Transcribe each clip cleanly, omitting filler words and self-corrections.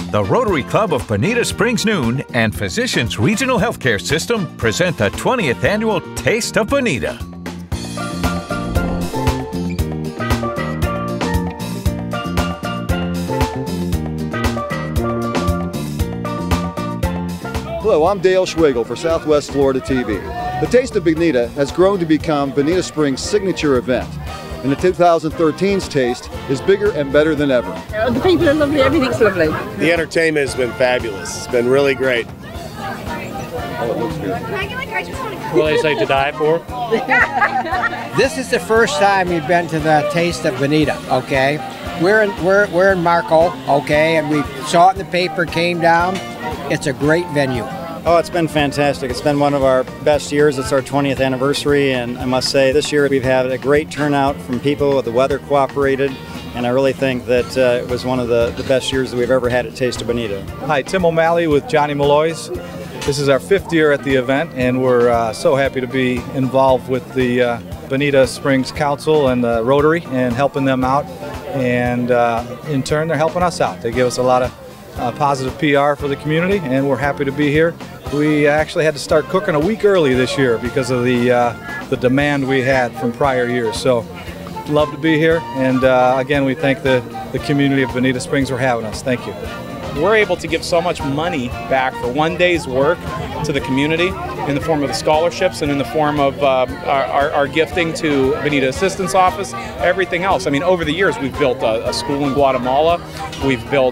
The Rotary Club of Bonita Springs Noon and Physicians Regional Healthcare System present the 20th Annual Taste of Bonita. Hello, I'm Dale Schwigel for Southwest Florida TV. The Taste of Bonita has grown to become Bonita Springs' signature event. And the 2013's Taste is bigger and better than ever. The people are lovely, everything's lovely. The entertainment has been fabulous. It's been really great. Oh, it looks good. Will they say to die for? This is the first time we've been to the Taste of Bonita, okay? We're in Marco, okay, and we saw it in the paper, came down. It's a great venue. Oh, it's been fantastic. It's been one of our best years. It's our 20th anniversary, and I must say this year we've had a great turnout from people. The weather cooperated, and I really think that it was one of the best years that we've ever had at Taste of Bonita. Hi, Tim O'Malley with Johnny Malloy's. This is our 5th year at the event, and we're so happy to be involved with the Bonita Springs Council and the Rotary and helping them out. And in turn, they're helping us out. They give us a lot of positive PR for the community, and we're happy to be here. We actually had to start cooking a week early this year because of the demand we had from prior years. So, love to be here, and again, we thank the community of Bonita Springs for having us. Thank you. We're able to give so much money back for one day's work to the community in the form of the scholarships and in the form of our gifting to Bonita Assistance Office, everything else. I mean, over the years, we've built a school in Guatemala, we've built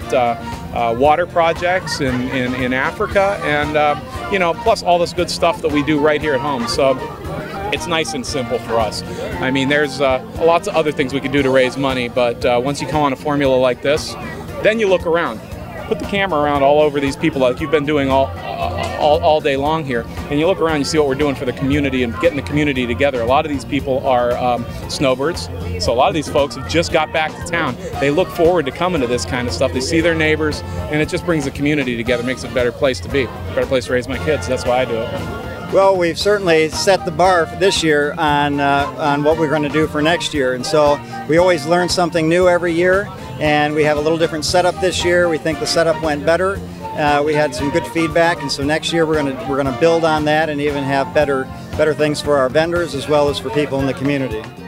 water projects in Africa, and you know, plus all this good stuff that we do right here at home. So it's nice and simple for us. I mean, there's lots of other things we could do to raise money, but once you come on a formula like this, then you look around. Put the camera around all over these people like you've been doing all day long here, and you look around, you see what we're doing for the community and getting the community together. A lot of these people are snowbirds, so a lot of these folks have just got back to town. They look forward to coming to this kind of stuff. They see their neighbors, and it just brings the community together, makes it a better place to be, a better place to raise my kids. That's why I do it. Well, we've certainly set the bar for this year on what we're going to do for next year, and so we always learn something new every year. And we have a little different setup this year. We think the setup went better. We had some good feedback, and so next year we're going to build on that and even have better things for our vendors as well as for people in the community.